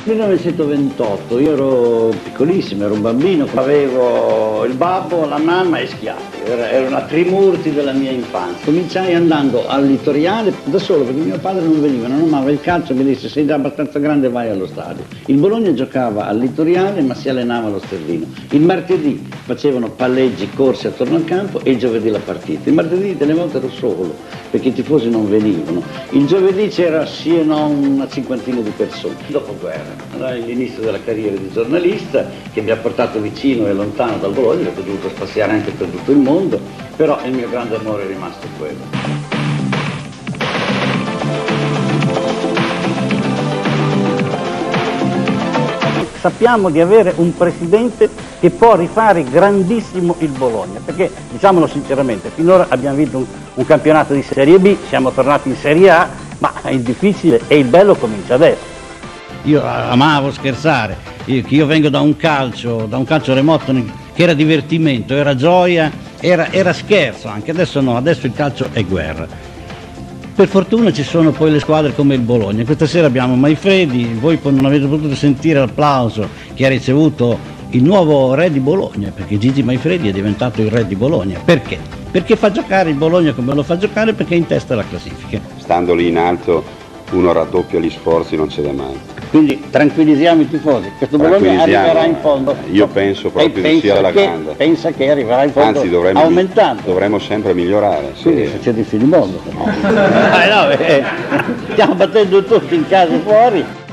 1928, io ero piccolissimo, ero un bambino, avevo il babbo, la mamma e Schiaffi, era una trimurti della mia infanzia. Cominciai andando al Litoriale da solo perché mio padre non veniva, non amava il calcio, mi disse sei già abbastanza grande vai allo stadio. Il Bologna giocava al Litoriale ma si allenava allo Sterlino. Il martedì facevano palleggi, corsi attorno al campo e il giovedì la partita. Il martedì delle volte ero solo perché i tifosi non venivano. Il giovedì c'era sì e no una cinquantina di persone. Dopoguerra, l'inizio della carriera di giornalista che mi ha portato vicino e lontano dal Bologna, che ho dovuto spaziare anche per tutto il mondo, però il mio grande amore è rimasto quello. Sappiamo di avere un presidente che può rifare grandissimo il Bologna, perché diciamolo sinceramente, finora abbiamo vinto un campionato di Serie B, siamo tornati in Serie A, ma il difficile e il bello comincia adesso. Io amavo scherzare, io vengo da un calcio remoto che era divertimento, era gioia, era scherzo anche, adesso no, adesso il calcio è guerra. Per fortuna ci sono poi le squadre come il Bologna. Questa sera abbiamo Maifredi, voi non avete potuto sentire l'applauso che ha ricevuto il nuovo re di Bologna, perché Gigi Maifredi è diventato il re di Bologna. Perché? Perché fa giocare il Bologna come lo fa giocare, perché è in testa alla classifica. Stando lì in alto uno raddoppia gli sforzi, non ce l'è mai. Quindi tranquillizziamo i tifosi, questo Bologna arriverà in fondo. Io penso proprio che sia alla grande. Pensa che arriverà in fondo, anzi dovremmo sempre migliorare. Quindi se c'è di finimondo. No, stiamo battendo tutti in casa e fuori.